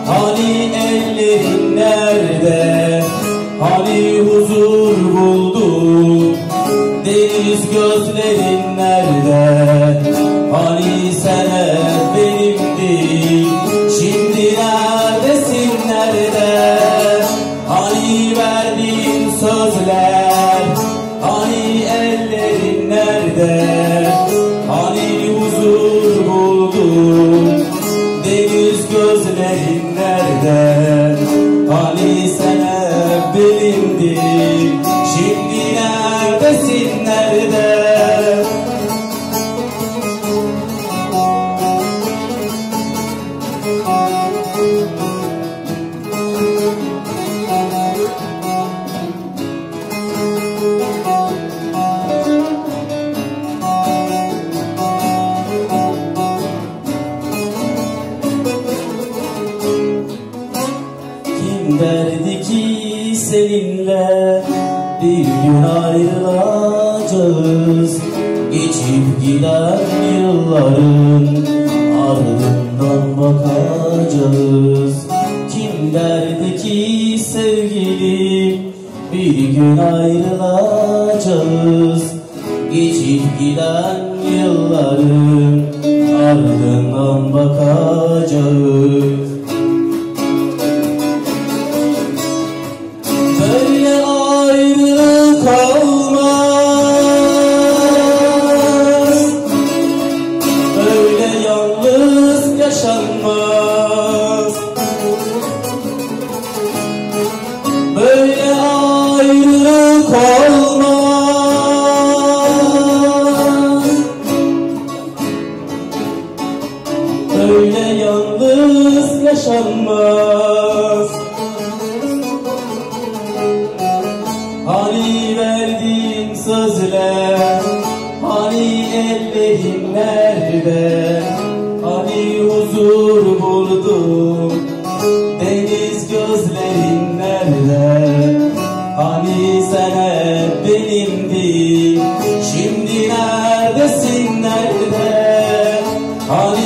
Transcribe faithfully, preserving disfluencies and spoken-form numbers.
Hani ellerin nerede? Hani huzur buldum? Deniz gözlerin nerede? Hani sen hep benimdin. Şimdi neredesin, nerede? Hani verdiğin sözler? Hani ellerin nerede? Hani huzur buldum? Deniz gözlerin nerede? Hani sen hep benimdin. Şimdi neredesin, nerede? Kim derdi ki seninle bir gün ayrılacağız? Geçip giden yılların ardından bakacağız. Kim derdi ki sevgilim bir gün ayrılacağız? Geçip giden yılların ardından bakacağız. Böyle ayrılık olmaz, böyle yalnız yaşanmaz. Böyle ayrılık olmaz, böyle yalnız yaşanmaz. Hani verdiğin sözler? Hani ellerin nerede? Hani huzur buldum? Deniz gözlerin nerede? Hani sen hep benimdin. Şimdi neredesin, nerede? Hani